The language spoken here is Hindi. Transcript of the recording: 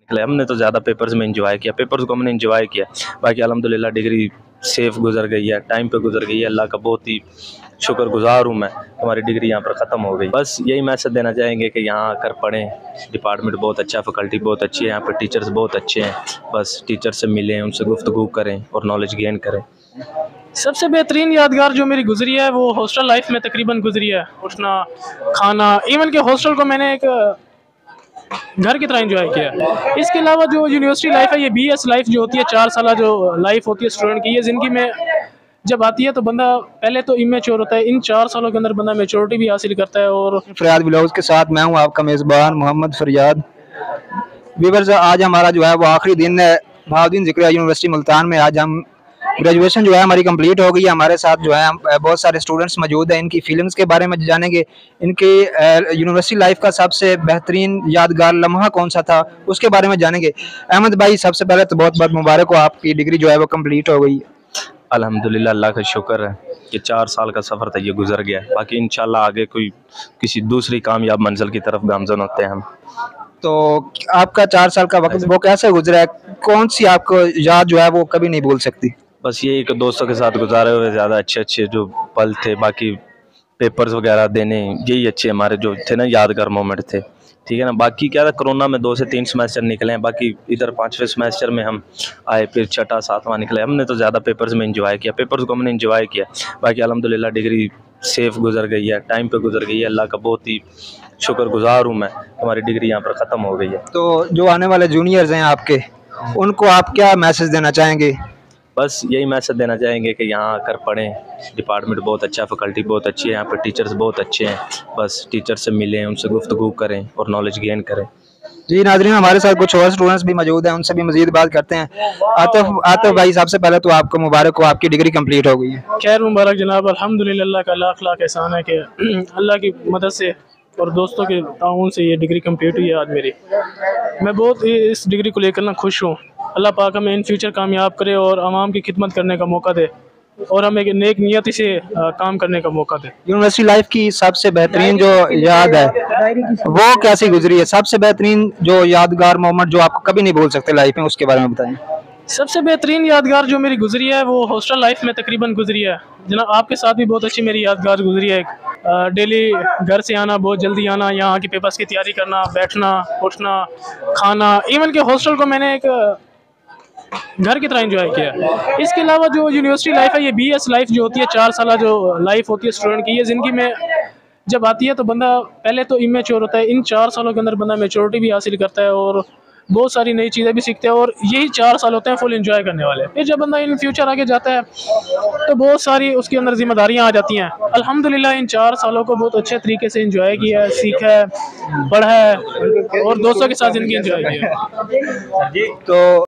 हमने तो ज़्यादा पेपर्स में इंजॉय किया, पेपर्स को हमने इंजॉय किया। बाकी अल्हम्दुलिल्लाह डिग्री सेफ गुजर गई है, टाइम पे गुजर गई है। अल्लाह का बहुत ही शुक्रगुजार हूँ मैं, हमारी डिग्री यहाँ पर ख़त्म हो गई। बस यही मैसेज देना चाहेंगे कि यहाँ आकर पढ़ें, डिपार्टमेंट बहुत अच्छा, फैकल्टी बहुत अच्छी है, यहाँ पर टीचर्स बहुत अच्छे हैं। बस टीचर से मिलें, उनसे गुफ्तगू करें और नॉलेज गेन करें। सबसे बेहतरीन यादगार जो मेरी गुजरी है वो हॉस्टल लाइफ में तकरीबन गुजरी है। उठना, खाना, इवन के हॉस्टल को मैंने एक घर की तरह एंजॉय किया। इसके अलावा जो यूनिवर्सिटी लाइफ है, ये BS लाइफ जो होती है, 4 साल जो लाइफ होती है स्टूडेंट की, ये ज़िंदगी में जब आती है तो बंदा पहले तो इमेच्योर होता है, इन 4 सालों के अंदर बंदा मेच्योरिटी भी हासिल करता है। और फरियाद व्लॉग्स के साथ मैं हूं आपका मेज़बान मोहम्मद फरियाद। व्यूअर्स, आज हमारा जो है वो आखिरी दिन है बहाउद्दीन ज़िक्रिया यूनिवर्सिटी मुल्तान में। आज हम ग्रेजुएशन जो है हमारी कंप्लीट हो गई है। हमारे साथ जो है बहुत सारे स्टूडेंट्स मौजूद हैं। इनकी फीलिंग्स के बारे में जानेंगे, इनकी यूनिवर्सिटी लाइफ का सबसे बेहतरीन यादगार लम्हा कौन सा था उसके बारे में जानेंगे। अहमद भाई, सबसे पहले तो बहुत बहुत मुबारक हो, आपकी डिग्री जो है वो कंप्लीट हो गई है। अल्हम्दुलिल्लाह, अल्लाह का शुक्र है कि 4 साल का सफ़र था, ये गुजर गया। बाकी इंशाल्लाह आगे कोई किसी दूसरी कामयाब मंजिल की तरफ गामज़न होते हैं हम। तो आपका 4 साल का वक्त वो कैसे गुजरा है? कौन सी आपको याद जो है वो कभी नहीं भूल सकती? बस यही कि दोस्तों के साथ गुजारे हुए ज़्यादा अच्छे अच्छे जो पल थे, बाकी पेपर्स वगैरह देने, यही अच्छे हमारे जो थे ना यादगार मोमेंट थे। ठीक है ना। बाकी क्या था, कोरोना में 2 से 3 सेमेस्टर निकले हैं, बाकी इधर 5वें सेमेस्टर में हम आए, फिर 6ठा 7वां निकले। हमने तो ज़्यादा पेपर्स में इंजॉय किया, पेपर्स को हमने इंजॉय किया। बाकी अल्हम्दुलिल्लाह डिग्री सेफ गुजर गई है, टाइम पे गुजर गई है। अल्लाह का बहुत ही शुक्रगुजार हूँ मैं, हमारी डिग्री यहाँ पर ख़त्म हो गई है। तो जो आने वाले जूनियर्स हैं आपके, उनको आप क्या मैसेज देना चाहेंगे? बस यही मैसेज देना चाहेंगे कि यहाँ आकर पढ़ें, डिपार्टमेंट बहुत अच्छा, फैकल्टी बहुत अच्छी है, यहाँ पर टीचर्स बहुत अच्छे हैं। बस टीचर से मिलें, उनसे गुफ्तगू करें और नॉलेज गेन करें। जी नाज़रीन, हमारे साथ कुछ और स्टूडेंट्स भी मौजूद हैं, उनसे भी मजीद बात करते हैं। आतिफ भाई, सबसे पहले तो आपको मुबारक हो, आपकी डिग्री कंप्लीट हो गई है। खैर मुबारक जनाब, अल्हम्दुलिल्लाह, अल्लाह का लाख लाख एहसान है कि अल्लाह की मदद से और दोस्तों के ताउन से ये डिग्री कंप्लीट हुई है आज मेरी। मैं बहुत इस डिग्री को लेकर ना खुश हूँ। अल्लाह पाक हमें इन फ्यूचर कामयाब करे और आवाम की खिदमत करने का मौका दे और हमें एक नेक नियति से काम करने का मौका दे। यूनिवर्सिटी लाइफ की सबसे बेहतरीन जो याद है वो कैसी गुजरी है? सबसे बेहतरीन जो यादगार मोमेंट जो आपको कभी नहीं भूल सकते लाइफ में, उसके बारे में बताएं। सबसे बेहतरीन यादगार जो मेरी गुजरी है वो हॉस्टल लाइफ में तकरीबन गुजरी है। जनाब, आपके साथ भी बहुत अच्छी मेरी यादगार गुजरी है। डेली घर से आना, बहुत जल्दी आना, यहाँ के पेपर्स की तैयारी करना, बैठना, उठना, खाना, इवन के हॉस्टल को मैंने एक घर की तरह एंजॉय किया। इसके अलावा जो यूनिवर्सिटी लाइफ है, ये BS लाइफ जो होती है, 4 साल जो लाइफ होती है स्टूडेंट की, ये ज़िंदगी में जब आती है तो बंदा पहले तो इमेच्योर होता है, इन 4 सालों के अंदर बंदा मेच्योरिटी भी हासिल करता है और बहुत सारी नई चीज़ें भी सीखते हैं। और यही 4 साल होते हैं फुल एंजॉय करने वाले। फिर जब बंदा इन फ्यूचर आगे जाता है तो बहुत सारी उसके अंदर जिम्मेदारियां आ जाती हैं। अल्हम्दुलिल्लाह, इन 4 सालों को बहुत अच्छे तरीके से एंजॉय किया है, सीखा है, पढ़ा है और दोस्तों के साथ ज़िंदगी एंजॉय की है। तो